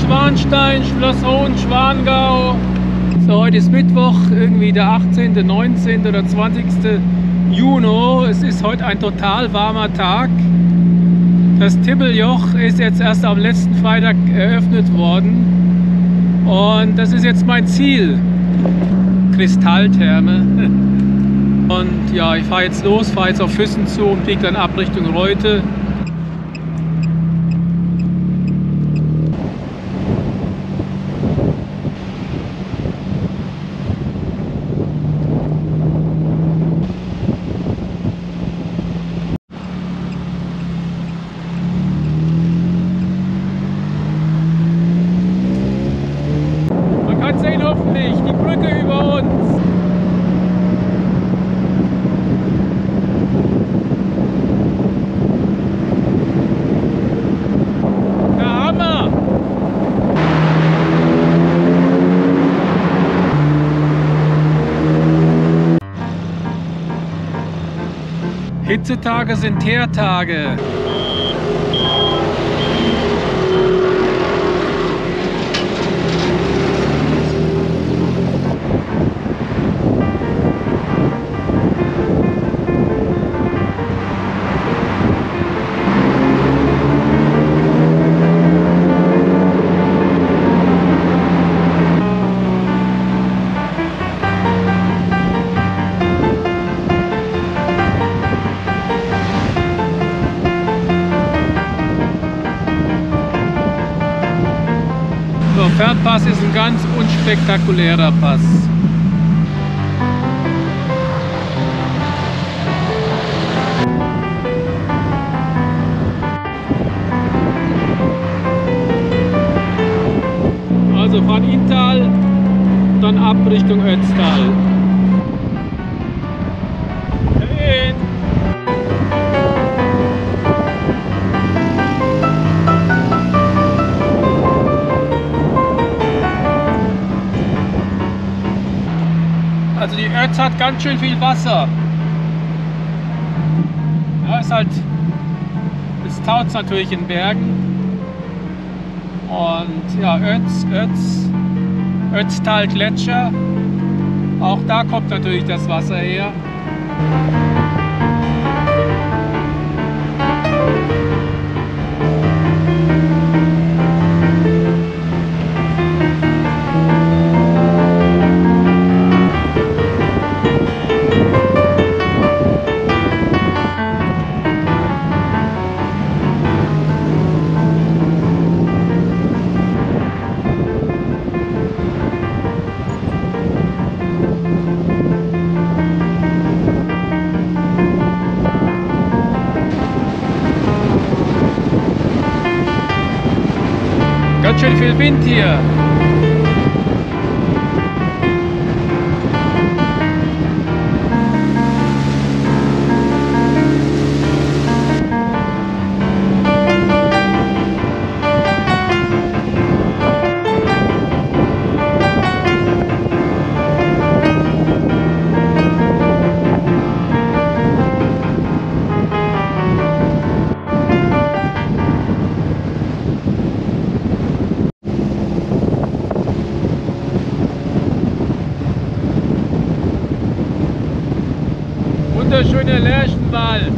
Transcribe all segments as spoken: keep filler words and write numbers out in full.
Schwanstein, Schloss Hohenschwangau. So, heute ist Mittwoch, irgendwie der achtzehnte, neunzehnte oder zwanzigste Juni. Es ist heute ein total warmer Tag. Das Tibbeljoch ist jetzt erst am letzten Freitag eröffnet worden. Und das ist jetzt mein Ziel. Kristalltherme. Und ja, ich fahre jetzt los, fahre jetzt auf Füssen zu und fliege dann ab Richtung Reute. Man kann sehen hoffentlich, die Brücke über uns. Hitzetage sind Teertage. Der Fernpass ist ein ganz unspektakulärer Pass. Also von Inntal dann ab Richtung Ötztal. Also die Ötz hat ganz schön viel Wasser. Ja, ist halt, es taut natürlich in Bergen. Und ja, Ötz, Ötz, Ötztal Gletscher. Auch da kommt natürlich das Wasser her. Ganz schön viel Wind hier. Wunderschöner Lärchenwald.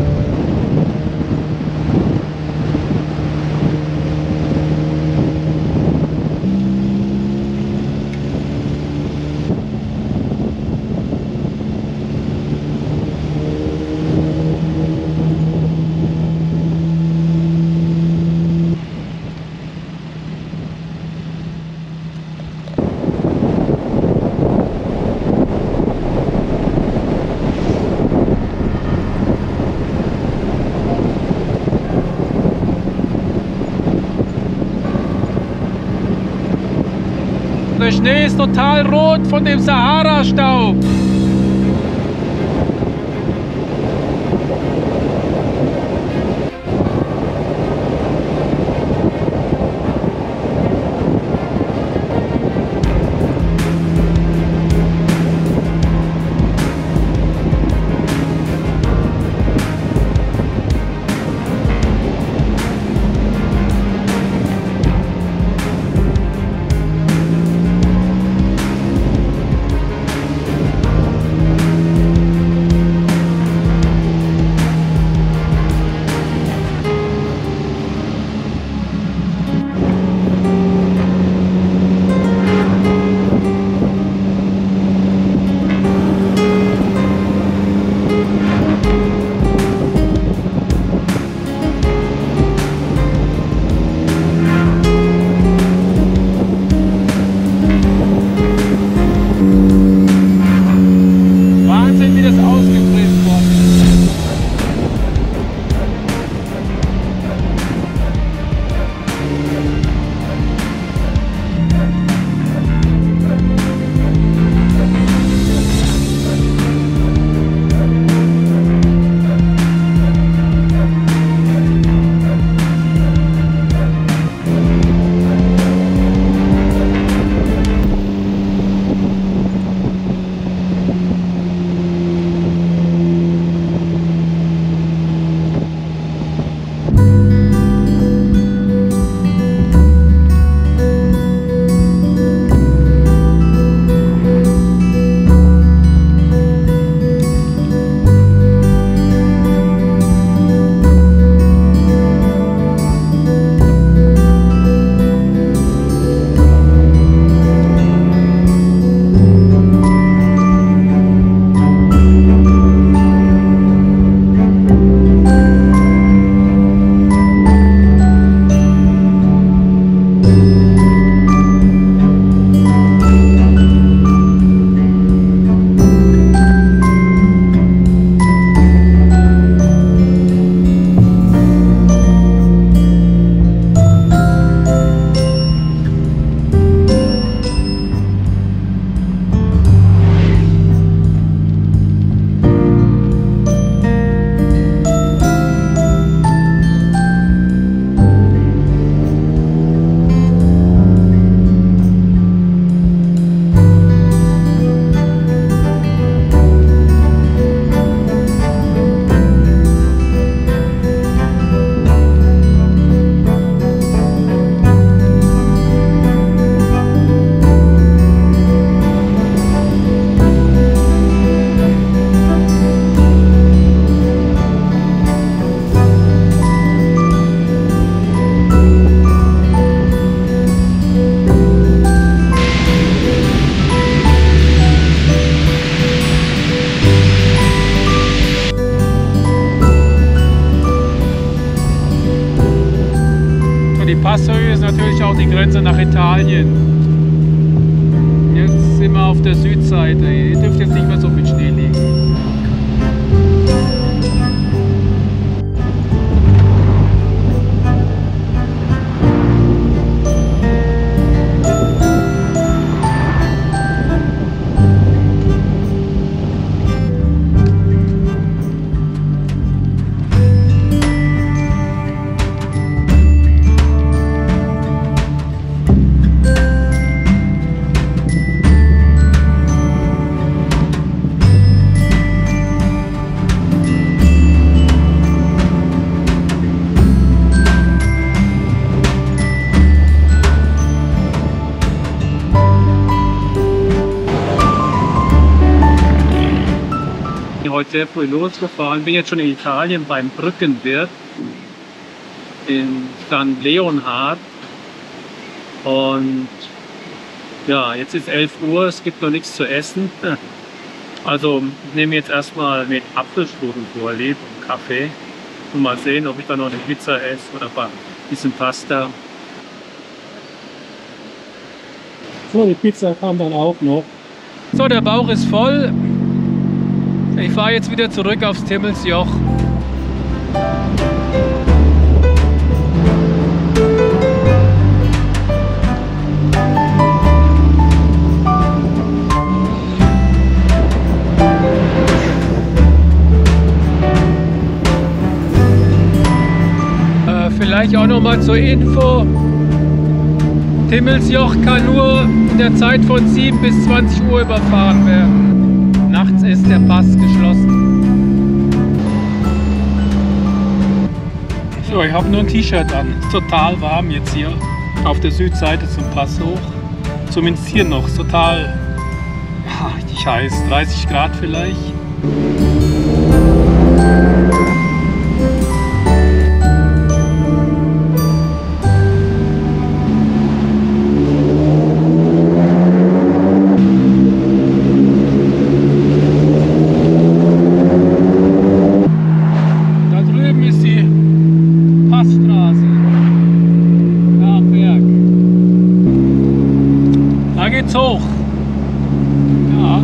Der Schnee ist total rot von dem Sahara-Staub. die Passhöhe ist natürlich auch die Grenze nach Italien. Jetzt sind wir auf der Südseite. Hier dürfte jetzt nicht mehr so viel Schnee liegen. Heute sehr früh losgefahren, bin jetzt schon in Italien beim Brückenwirt in San Leonhard und ja, jetzt ist elf Uhr, es gibt noch nichts zu essen, also nehme jetzt erstmal mit Apfelstrudel vorlieb und Kaffee und mal sehen, ob ich da noch eine Pizza esse oder ein bisschen Pasta. So, die Pizza kam dann auch noch. So, der Bauch ist voll. Ich fahre jetzt wieder zurück aufs Timmelsjoch. Äh, vielleicht auch noch mal zur Info. Timmelsjoch kann nur in der Zeit von sieben bis zwanzig Uhr überfahren werden. Nachts ist der Pass geschlossen. So, ich habe nur ein T-Shirt an. Ist total warm jetzt hier auf der Südseite zum Pass hoch. Zumindest hier noch. Ist total ja, richtig heiß. dreißig Grad vielleicht. Hoch. Ja.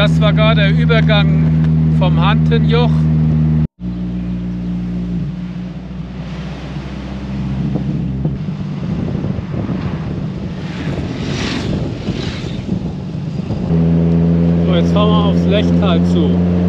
das war gerade der Übergang vom Hantenjoch. So, jetzt fahren wir aufs Lechtal zu.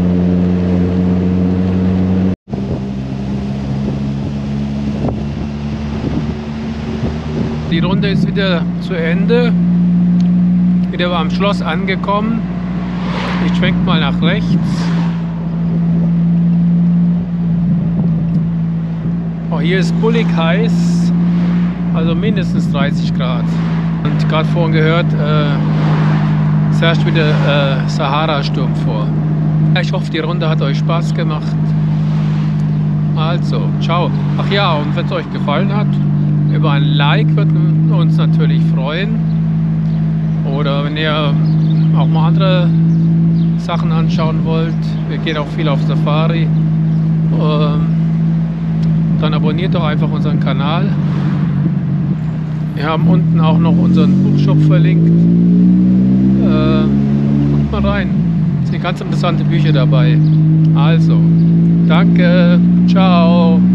Die Runde ist wieder zu Ende. Wieder am Schloss angekommen. Ich schwenke mal nach rechts. Oh, hier ist bullig heiß, also mindestens dreißig Grad. Und gerade vorhin gehört, äh, es herrscht wieder äh, Sahara-Sturm vor. Ich hoffe, die Runde hat euch Spaß gemacht. Also, ciao. Ach ja, und wenn es euch gefallen hat, über ein Like würden wir uns natürlich freuen. Oder wenn ihr auch mal andere Sachen anschauen wollt, wir gehen auch viel auf Safari, ähm, dann abonniert doch einfach unseren Kanal. Wir haben unten auch noch unseren Buchshop verlinkt. Äh, guckt mal rein, es sind ganz interessante Bücher dabei. Also, danke, ciao.